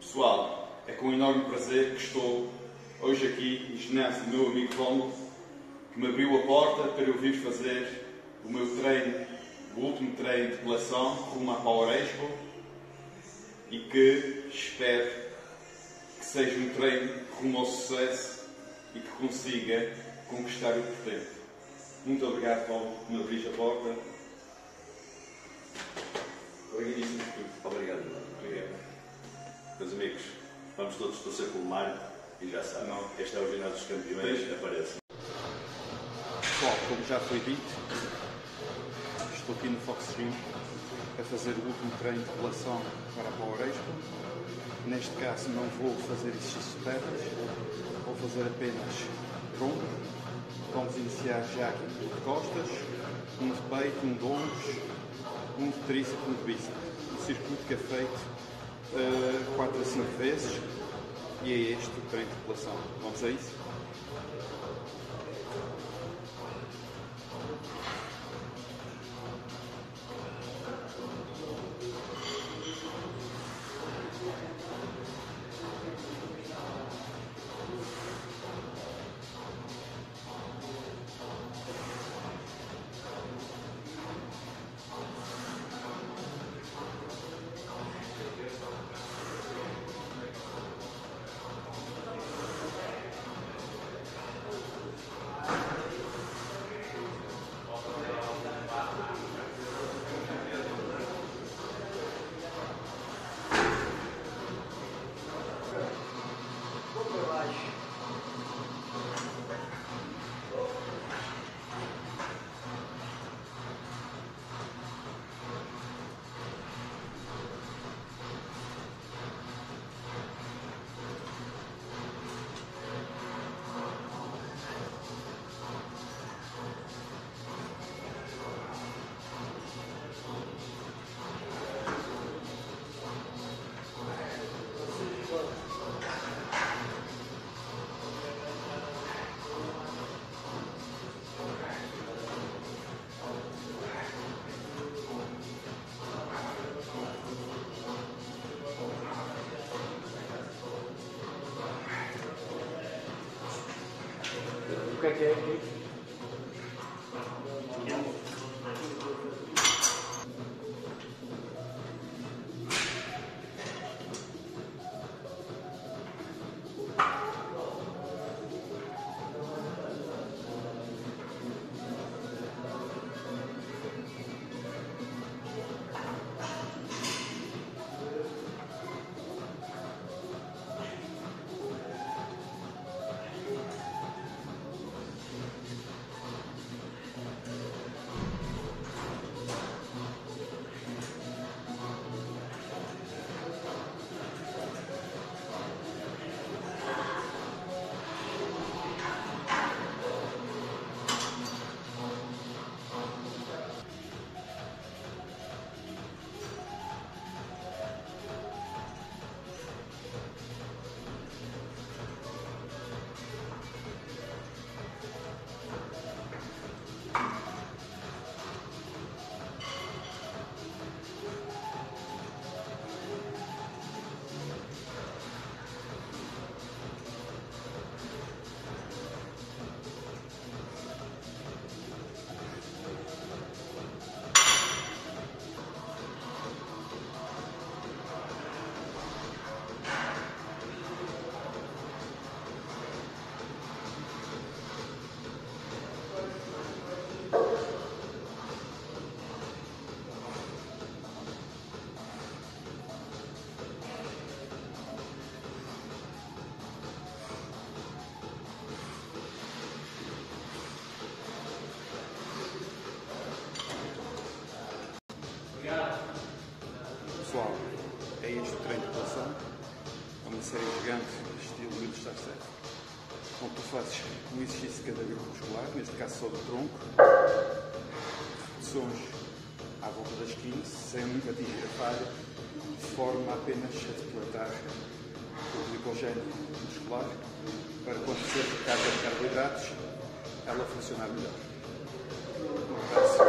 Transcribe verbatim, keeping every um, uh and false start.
Pessoal, é com enorme prazer que estou hoje aqui no ginásio do meu amigo Rómulo, que me abriu a porta para eu vir fazer o meu treino, o último treino de depelação rumo à Power Expo, e que espero que seja um treino rumo ao sucesso e que consiga conquistar o que pretendo. Muito obrigado, Paulo, por me abrir a porta. Obrigadíssimo por tudo. Obrigado. Obrigado. Meus amigos, vamos todos torcer pelo Mário e já sabem, Não. este é o ginásio dos campeões, Sim. aparece. Pessoal, como já foi dito, estou aqui no Fox Gym a fazer o último treino de depelação para a Power Expo. Neste caso não vou fazer exercícios de pernas, vou fazer apenas tronco. Vamos iniciar já aqui um de costas, um de peito, um de ombros, um de tríceps e um de bíceps. O circuito que é feito uh, quatro a cinco vezes e é este o treino de depelação. Vamos a isso? O que é que é aqui? Pessoal, é este o treino de depelação. É uma série gigante, estilo mil está certo. Onde tu fazes um exercício de cada grupo muscular, neste caso só do tronco, repetições à volta das quinze, sem nunca atingir a falha, de forma apenas a depletar o glicogênio muscular, para quando ser carga de carboidratos, ela funcionar melhor. Um abraço.